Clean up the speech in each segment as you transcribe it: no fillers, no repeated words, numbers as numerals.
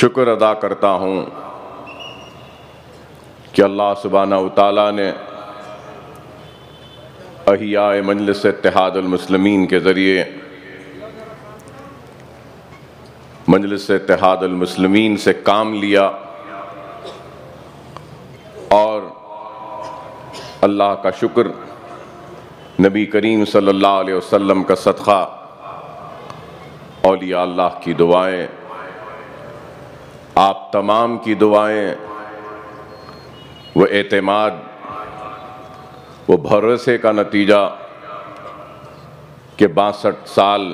शुक्र अदा करता हूँ कि अल्लाह सुब्हानहू तआला ने अहियाए मजलिस इत्तेहादुल मुस्लिमीन के ज़रिए मजलिस इत्तेहादुल मुस्लिमीन से काम लिया और अल्लाह का शुक्र, नबी करीम सल्लल्लाहु अलैहि वसल्लम का सदक़ा, औलिया अल्लाह की दुआएं, आप तमाम की दुआएं, वो एतमाद, वो भरोसे का नतीजा कि 62 साल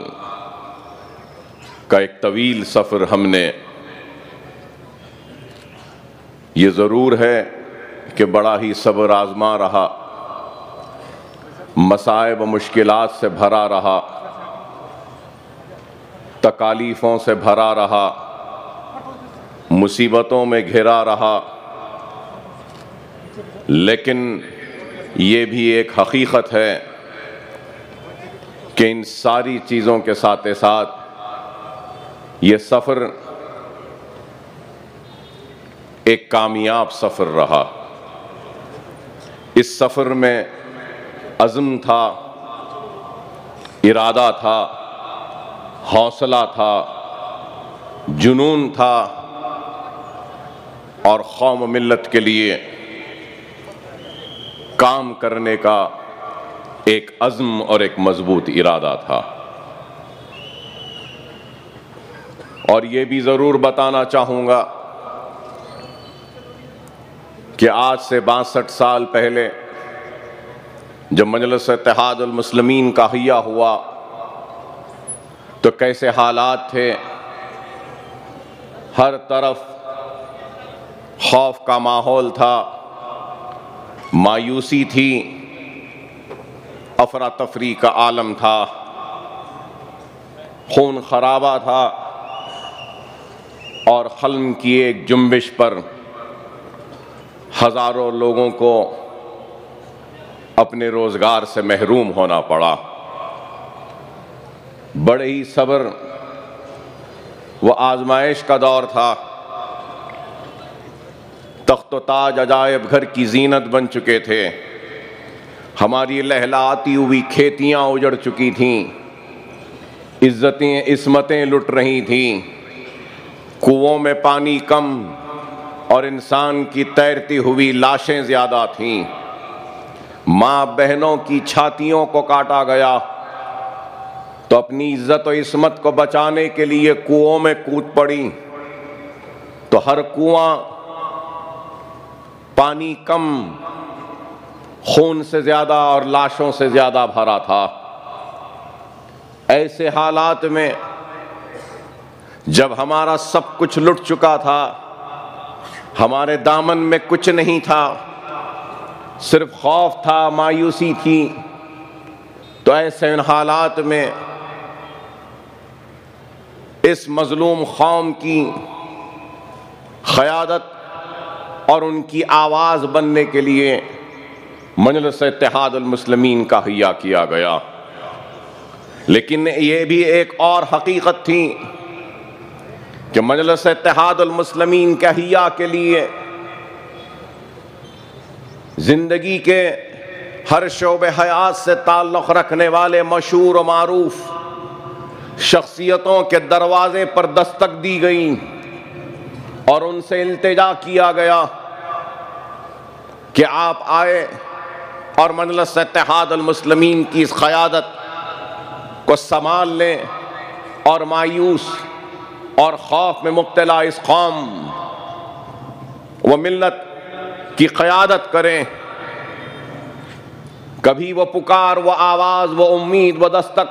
का एक तवील सफ़र हमने, ये ज़रूर है कि बड़ा ही सब्र आज़मा रहा, मसाइब मुश्किलात से भरा रहा, तकालीफ़ों से भरा रहा, मुसीबतों में घिरा रहा, लेकिन ये भी एक हकीकत है कि इन सारी चीज़ों के साथ साथ ये सफ़र एक कामयाब सफ़र रहा। इस सफ़र में अज़्म था, इरादा था, हौसला था, जुनून था और कौम मिल्लत के लिए काम करने का एक अज़्म और एक मजबूत इरादा था। और ये भी ज़रूर बताना चाहूँगा कि आज से 62 साल पहले जब मजलिस इत्तेहादुल मुस्लिमीन का हिया हुआ तो कैसे हालात थे। हर तरफ खौफ का माहौल था, मायूसी थी, अफरा तफरी का आलम था, खून खराबा था और खल्म की एक जुम्बिश पर हज़ारों लोगों को अपने रोज़गार से महरूम होना पड़ा। बड़े ही सब्र व आजमाइश का दौर था। तख्त ताज अजायब घर की जीनत बन चुके थे। हमारी लहलाती हुई खेतियां उजड़ चुकी थीं, इज्जतें इस्मतें लुट रही थीं, कुओं में पानी कम और इंसान की तैरती हुई लाशें ज़्यादा थीं। माँ बहनों की छातियों को काटा गया तो अपनी इज्जत और इस्मत को बचाने के लिए कुओं में कूद पड़ी, तो हर कुआं पानी कम, खून से ज़्यादा और लाशों से ज़्यादा भरा था। ऐसे हालात में जब हमारा सब कुछ लुट चुका था, हमारे दामन में कुछ नहीं था, सिर्फ खौफ था, मायूसी थी, तो ऐसे इन हालात में इस मजलूम कौम की क़यादत और उनकी आवाज़ बनने के लिए मजलिस इत्तेहादुल मुस्लिमीन का हिया किया गया। लेकिन ये भी एक और हकीकत थी कि मजलिस इत्तेहादुल मुस्लिमीन के हिया के लिए ज़िंदगी के हर शोबे हयात से ताल्लुक़ रखने वाले मशहूर व मारूफ शख्सियतों के दरवाजे पर दस्तक दी गई और उनसे इल्तिजा किया गया कि आप आए और मजलिस इत्तेहादुल मुस्लिमीन की इस क़यादत को संभाल लें और मायूस और खौफ में मुब्तला इस कौम व मिल्लत की क़यादत करें। कभी वो पुकार, वो आवाज़, वो उम्मीद, वो दस्तक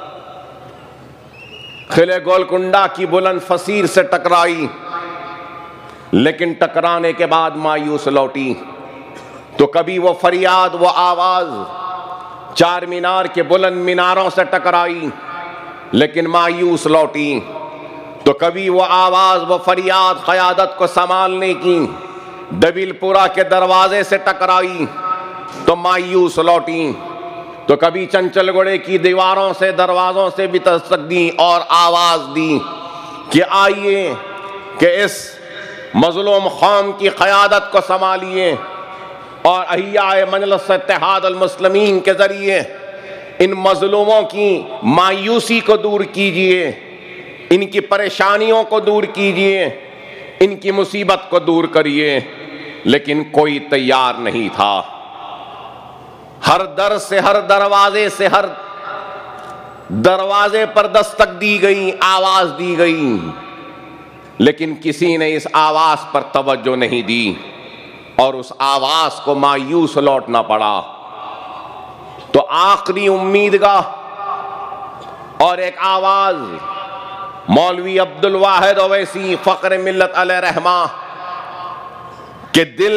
खिले गोलकुंडा की बुलंद फसीर से टकराई, लेकिन टकराने के बाद मायूस लौटी। तो कभी वो फरियाद, वो आवाज़ चार मीनार के बुलंद मीनारों से टकराई, लेकिन मायूस लौटी। तो कभी वो आवाज़, वो फरियाद क़यादत को संभालने की दबिलपुरा के दरवाजे से टकराई तो मायूस लौटी। तो कभी चंचलगढ़े की दीवारों से, दरवाज़ों से भी दस्तक दी और आवाज़ दी कि आइए कि इस मज़लूम कौम की क़यादत को संभालिए और अहिया मजलिस इत्तेहाद अल मुस्लिमीन के ज़रिए इन मज़लूमों की मायूसी को दूर कीजिए, इनकी परेशानियों को दूर कीजिए, इनकी मुसीबत को दूर करिए। लेकिन कोई तैयार नहीं था। हर दर से, हर दरवाजे से, हर दरवाजे पर दस्तक दी गई, आवाज दी गई, लेकिन किसी ने इस आवाज पर तवज्जो नहीं दी और उस आवाज को मायूस लौटना पड़ा। तो आखिरी उम्मीदगाह और एक आवाज मौलवी अब्दुल वाहिद ओवैसी फख्र मिल्लत अलैहि रहमा के दिल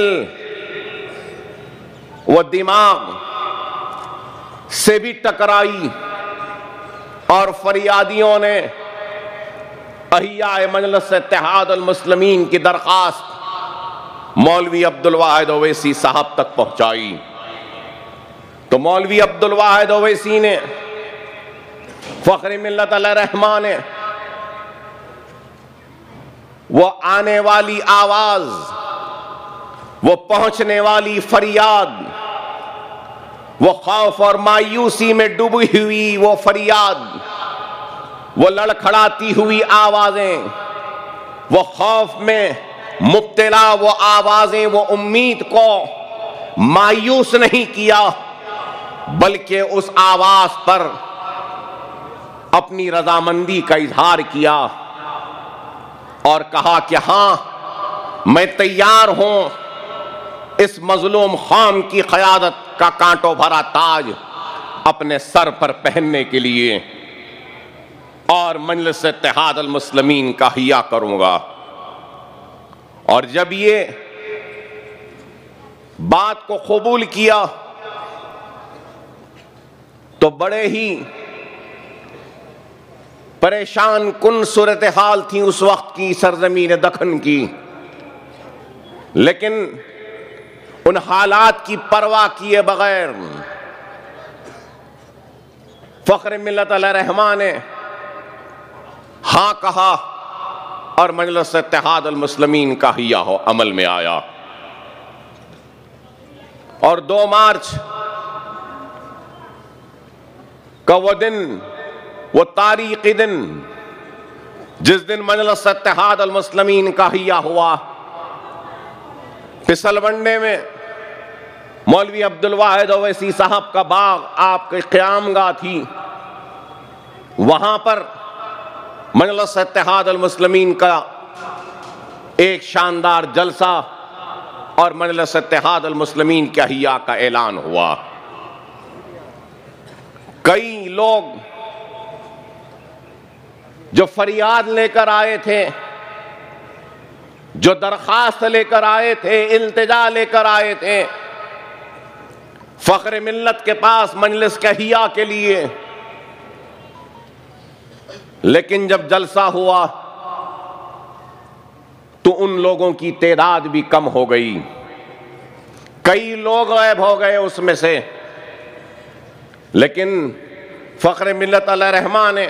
व दिमाग से भी टकराई और फरियादियों ने अहिया मजलिस इत्तेहाद अल मुस्लिमीन की दरखास्त मौलवी अब्दुल वाहिद ओवैसी साहब तक पहुंचाई। तो मौलवी अब्दुल वाहिद ओवैसी ने फख्र मिल्लत अलैहि रहमा ने वो आने वाली आवाज, वो पहुंचने वाली फरियाद, वो खौफ और मायूसी में डूबी हुई वो फरियाद, वो लड़खड़ाती हुई आवाजें, वो खौफ में मुब्तला वो आवाजें, वो उम्मीद को मायूस नहीं किया, बल्कि उस आवाज पर अपनी रजामंदी का इजहार किया और कहा कि हाँ, मैं तैयार हूं इस मजलूम कौम की क़यादत का कांटों भरा ताज अपने सर पर पहनने के लिए और मजलिस इत्तेहाद अल मुस्लिमीन का हिया करूंगा। और जब ये बात को कबूल किया तो बड़े ही परेशान कुन सूरत हाल थी उस वक्त की सरजमीन दखन की, लेकिन उन हालात की परवाह किए बगैर फख्र मिल्लत अलैहि रहमा ने हाँ कहा और मजलिस इत्तेहाद अल मुस्लिमीन का हिया हो अमल में आया। और 2 मार्च का वो दिन, वो तारीखी दिन जिस दिन मजलिस इत्तेहाद अल मुस्लिमीन का हिया हुआ, फिसलवंडे में मौलवी अब्दुल वाहिद ओवैसी साहब का बाग आपकी क़यामगाह थी। वहां पर मजलिस इत्तेहाद अल मुस्लिमीन का एक शानदार जलसा और मजलिस इत्तेहाद अल मुस्लिमीन के हिया का ऐलान हुआ। कई लोग जो फरियाद लेकर आए थे, जो दरखास्त लेकर आए थे, इल्तिजा लेकर आए थे फख्र मिल्लत के पास मजलिस के हिया के लिए, लेकिन जब जलसा हुआ तो उन लोगों की तादाद भी कम हो गई। कई लोग गायब हो गए उसमें से, लेकिन फख्र मिल्लत अलैहि रहमा ने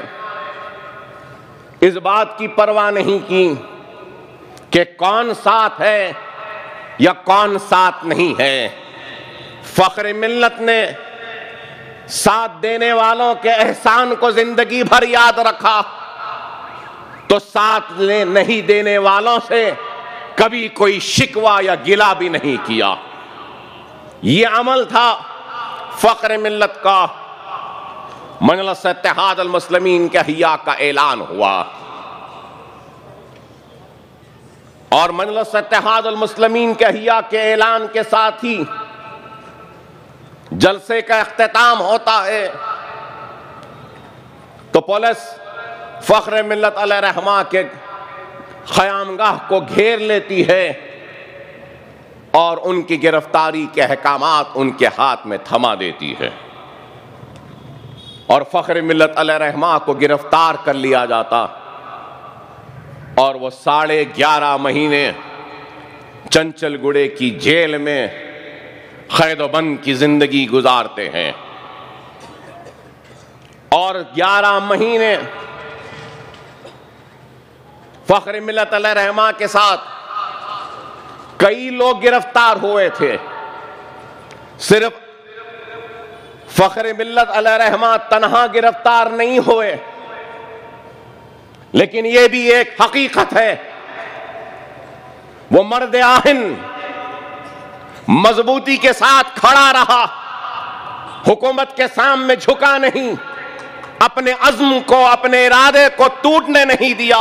इस बात की परवाह नहीं की कि कौन साथ है या कौन साथ नहीं है। फख्र मिल्लत ने साथ देने वालों के एहसान को जिंदगी भर याद रखा, तो साथ नहीं देने वालों से कभी कोई शिकवा या गिला भी नहीं किया। ये अमल था फख्र मिल्लत का। मजलिस इत्तेहाद अल मुस्लिमीन के हिया का ऐलान हुआ और मजलिस इत्तेहाद अल मुस्लिमीन के हिया के ऐलान के साथ ही जलसे का इख्तिताम होता है। तो पुलिस फख्र मिल्लत अलैहि रहमा के क़यामगाह को घेर लेती है और उनकी गिरफ्तारी के अहकामात उनके हाथ में थमा देती है और फख्र मिल्लत अलैहि रहमा को गिरफ्तार कर लिया जाता और वो 11.5 महीने चंचलगुड़े की जेल में कैद-ओ-बंद की जिंदगी गुजारते हैं। और 11 महीने फख्र मिल्लत अलैहिर्रहमा के साथ कई लोग गिरफ्तार हुए थे। सिर्फ फख्र मिल्लत अलैहिर्रहमा तन्हा गिरफ्तार नहीं हुए, लेकिन यह भी एक हकीकत है, वो मर्द आहिन मजबूती के साथ खड़ा रहा, हुकूमत के सामने झुका नहीं, अपने अज़्म को, अपने इरादे को टूटने नहीं दिया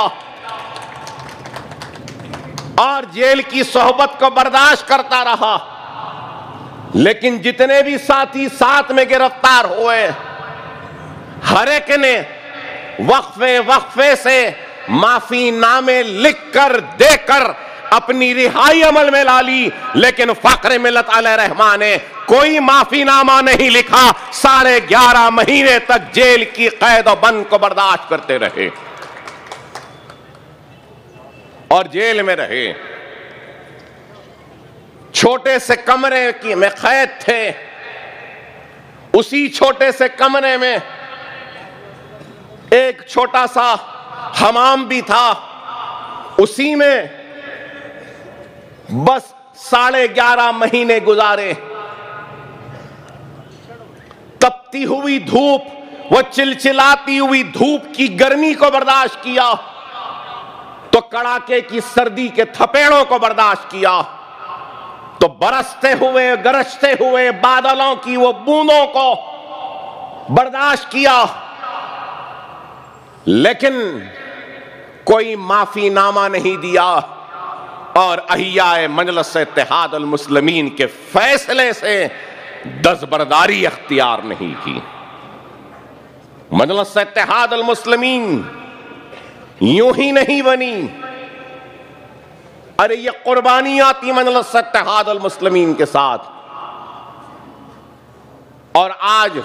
और जेल की सोहबत को बर्दाश्त करता रहा। लेकिन जितने भी साथी साथ में गिरफ्तार हुए, हर एक ने वक्फे वक्फे से माफी नामे लिखकर देकर अपनी रिहाई अमल में ला ली। लेकिन फख्र मिल्लत अलैहिर्रहमा ने कोई माफीनामा नहीं लिखा, 11.5 महीने तक जेल की कैद और बंद को बर्दाश्त करते रहे और जेल में रहे। छोटे से कमरे की में कैद थे, उसी छोटे से कमरे में एक छोटा सा हमाम भी था, उसी में बस 11.5 महीने गुजारे। तपती हुई धूप, वो चिलचिलाती हुई धूप की गर्मी को बर्दाश्त किया, तो कड़ाके की सर्दी के थपेड़ों को बर्दाश्त किया, तो बरसते हुए गरजते हुए बादलों की वो बूंदों को बर्दाश्त किया। लेकिन कोई माफीनामा नहीं दिया और अहियाए मजलिस इत्तेहाद अल मुस्लिमीन के फैसले से दस्तबरदारी अख्तियार नहीं की। मजलिस इत्तेहाद अल मुस्लिमीन यूं ही नहीं बनी, अरे ये कुर्बानियां थी मजलिस इत्तेहाद अल मुस्लिमीन के साथ। और आज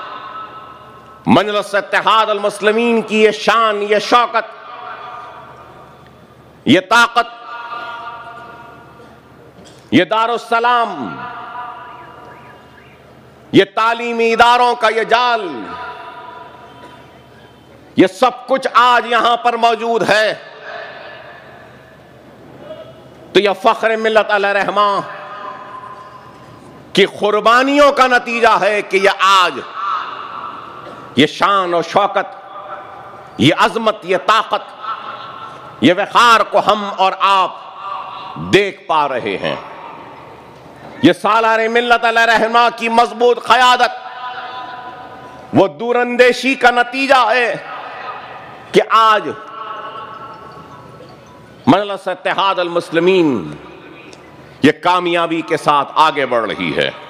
मजलिस इत्तेहाद अल मुस्लिमीन की ये शान, ये शौकत, ये ताकत, ये दारुस्सलाम, ये तालीमी इदारों का ये जाल, ये सब कुछ आज यहां पर मौजूद है। तो यह फख्र मिल्लत अलैहिर्रहमा की कुर्बानियों का नतीजा है कि यह आज ये शान और शौकत, ये अजमत, ये ताकत, ये वक़ार को हम और आप देख पा रहे हैं। ये सालार मिल्लत अलैहिर्रहमा की मजबूत क़यादत, वो दूरंदेशी का नतीजा है कि आज मजलिस इत्तेहाद अल मुस्लिमीन ये कामयाबी के साथ आगे बढ़ रही है।